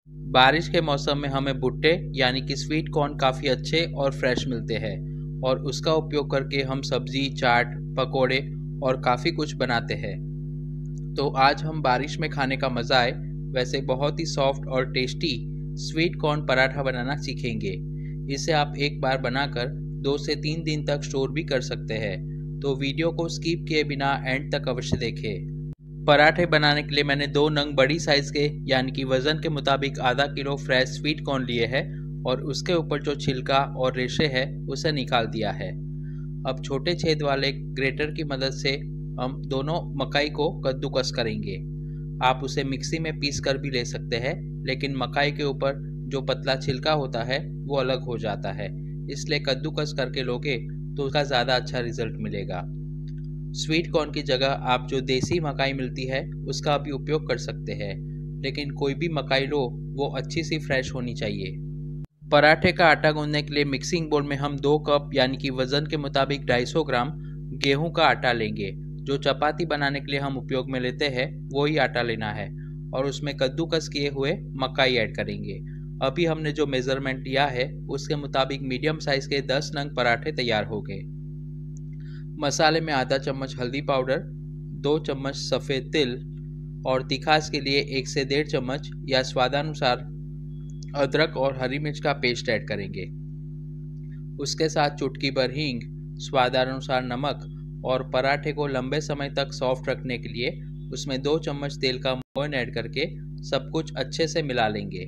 बारिश के मौसम में हमें भुट्टे यानी कि स्वीट कॉर्न काफ़ी अच्छे और फ्रेश मिलते हैं और उसका उपयोग करके हम सब्जी, चाट, पकोड़े और काफ़ी कुछ बनाते हैं। तो आज हम बारिश में खाने का मज़ा आए वैसे बहुत ही सॉफ्ट और टेस्टी स्वीट कॉर्न पराठा बनाना सीखेंगे। इसे आप एक बार बनाकर 2 से 3 दिन तक स्टोर भी कर सकते हैं। तो वीडियो को स्किप किए बिना एंड तक अवश्य देखें। पराठे बनाने के लिए मैंने 2 नंग बड़ी साइज के यानी कि वजन के मुताबिक आधा किलो फ्रेश स्वीट कॉर्न लिए हैं और उसके ऊपर जो छिलका और रेशे है उसे निकाल दिया है। अब छोटे छेद वाले ग्रेटर की मदद से हम दोनों मकाई को कद्दूकस करेंगे। आप उसे मिक्सी में पीस कर भी ले सकते हैं, लेकिन मकाई के ऊपर जो पतला छिलका होता है वो अलग हो जाता है, इसलिए कद्दूकस करके लोगे तो उसका ज़्यादा अच्छा रिजल्ट मिलेगा। स्वीट कॉर्न की जगह आप जो देसी मकाई मिलती है उसका भी उपयोग कर सकते हैं, लेकिन कोई भी मकाई लो वो अच्छी सी फ्रेश होनी चाहिए। पराठे का आटा गूंदने के लिए मिक्सिंग बोल में हम 2 कप यानी कि वजन के मुताबिक 250 ग्राम गेहूं का आटा लेंगे। जो चपाती बनाने के लिए हम उपयोग में लेते हैं वही आटा लेना है और उसमें कद्दूकस किए हुए मकाई ऐड करेंगे। अभी हमने जो मेजरमेंट लिया है उसके मुताबिक मीडियम साइज के 10 नंग पराठे तैयार हो गए। मसाले में आधा चम्मच हल्दी पाउडर, 2 चम्मच सफ़ेद तिल और तिखास के लिए 1 से 1.5 चम्मच या स्वादानुसार अदरक और हरी मिर्च का पेस्ट ऐड करेंगे। उसके साथ चुटकी भर हींग, स्वादानुसार नमक और पराठे को लंबे समय तक सॉफ्ट रखने के लिए उसमें 2 चम्मच तेल का मोयन ऐड करके सब कुछ अच्छे से मिला लेंगे।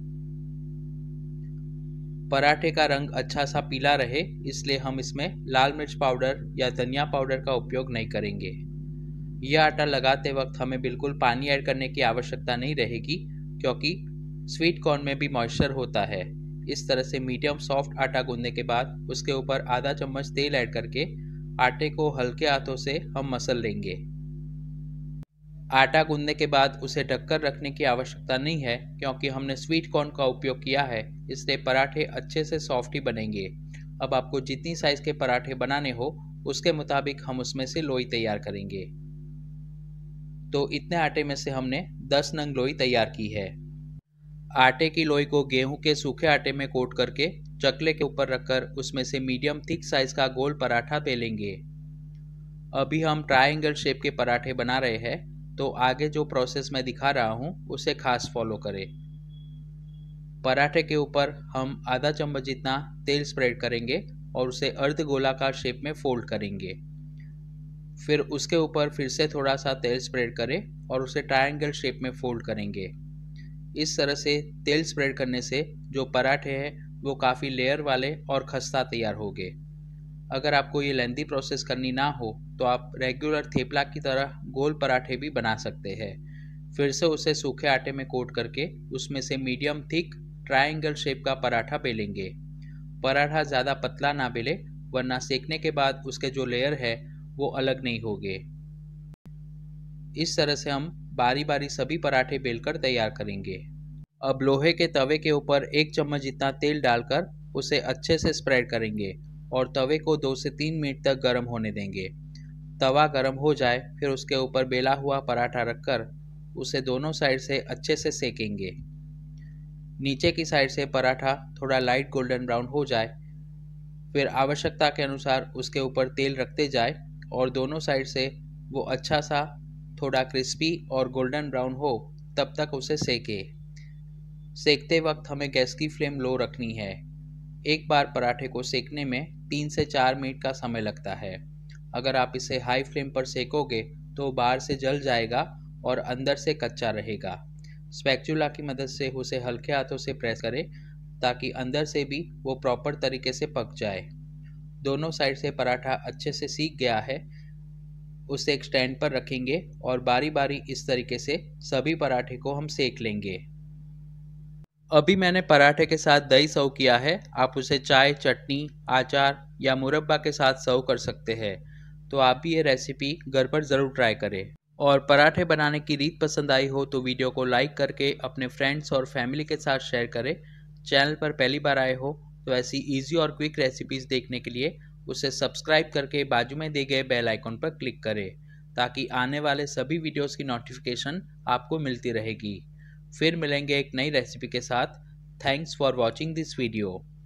पराठे का रंग अच्छा सा पीला रहे इसलिए हम इसमें लाल मिर्च पाउडर या धनिया पाउडर का उपयोग नहीं करेंगे। यह आटा लगाते वक्त हमें बिल्कुल पानी ऐड करने की आवश्यकता नहीं रहेगी, क्योंकि स्वीट कॉर्न में भी मॉइस्चर होता है। इस तरह से मीडियम सॉफ्ट आटा गूंदने के बाद उसके ऊपर आधा चम्मच तेल ऐड करके आटे को हल्के हाथों से हम मसल लेंगे। आटा गूंदने के बाद उसे ढककर रखने की आवश्यकता नहीं है, क्योंकि हमने स्वीट कॉर्न का उपयोग किया है, इसलिए पराठे अच्छे से सॉफ्ट ही बनेंगे। अब आपको जितनी साइज के पराठे बनाने हो उसके मुताबिक हम उसमें से लोई तैयार करेंगे। तो इतने आटे में से हमने 10 नंग लोई तैयार की है। आटे की लोई को गेहूं के सूखे आटे में कोट करके चकले के ऊपर रखकर उसमें से मीडियम थिक साइज का गोल पराठा बेलेंगे। अभी हम ट्रायंगल शेप के पराठे बना रहे हैं, तो आगे जो प्रोसेस मैं दिखा रहा हूँ उसे खास फॉलो करें। पराठे के ऊपर हम आधा चम्मच जितना तेल स्प्रेड करेंगे और उसे अर्ध गोलाकार शेप में फोल्ड करेंगे। फिर उसके ऊपर फिर से थोड़ा सा तेल स्प्रेड करें और उसे ट्रायंगल शेप में फोल्ड करेंगे। इस तरह से तेल स्प्रेड करने से जो पराठे हैं वो काफ़ी लेयर वाले और खस्ता तैयार होंगे। अगर आपको ये लेंथी प्रोसेस करनी ना हो तो आप रेगुलर थेपला की तरह गोल पराठे भी बना सकते हैं। फिर से उसे सूखे आटे में कोट करके उसमें से मीडियम थिक ट्रायंगल शेप का पराठा बेलेंगे। पराठा ज़्यादा पतला ना बेले, वरना सेकने के बाद उसके जो लेयर है वो अलग नहीं होंगे। इस तरह से हम बारी बारी सभी पराठे बेलकर तैयार करेंगे। अब लोहे के तवे के ऊपर 1 चम्मच जितना तेल डालकर उसे अच्छे से स्प्रेड करेंगे और तवे को 2 से 3 मिनट तक गर्म होने देंगे। तवा गर्म हो जाए फिर उसके ऊपर बेला हुआ पराठा रखकर उसे दोनों साइड से अच्छे से सेकेंगे। नीचे की साइड से पराठा थोड़ा लाइट गोल्डन ब्राउन हो जाए फिर आवश्यकता के अनुसार उसके ऊपर तेल रखते जाए और दोनों साइड से वो अच्छा सा थोड़ा क्रिस्पी और गोल्डन ब्राउन हो तब तक उसे सेके। सेकते वक्त हमें गैस की फ्लेम लो रखनी है। एक बार पराठे को सेकने में 3 से 4 मिनट का समय लगता है। अगर आप इसे हाई फ्लेम पर सेकोगे तो बाहर से जल जाएगा और अंदर से कच्चा रहेगा। स्पैचुला की मदद से उसे हल्के हाथों से प्रेस करें ताकि अंदर से भी वो प्रॉपर तरीके से पक जाए। दोनों साइड से पराठा अच्छे से सीक गया है, उसे एक स्टैंड पर रखेंगे और बारी बारी इस तरीके से सभी पराठे को हम सेक लेंगे। अभी मैंने पराठे के साथ दही सर्व किया है। आप उसे चाय, चटनी, अचार या मुरब्बा के साथ सर्व कर सकते हैं। तो आप भी ये रेसिपी घर पर ज़रूर ट्राई करें। और पराठे बनाने की रीत पसंद आई हो तो वीडियो को लाइक करके अपने फ्रेंड्स और फैमिली के साथ शेयर करें। चैनल पर पहली बार आए हो तो ऐसी ईजी और क्विक रेसिपीज़ देखने के लिए उसे सब्सक्राइब करके बाजू में दिए गए बेल आइकन पर क्लिक करें, ताकि आने वाले सभी वीडियोज़ की नोटिफिकेशन आपको मिलती रहेगी। फिर मिलेंगे एक नई रेसिपी के साथ। Thanks for watching this video.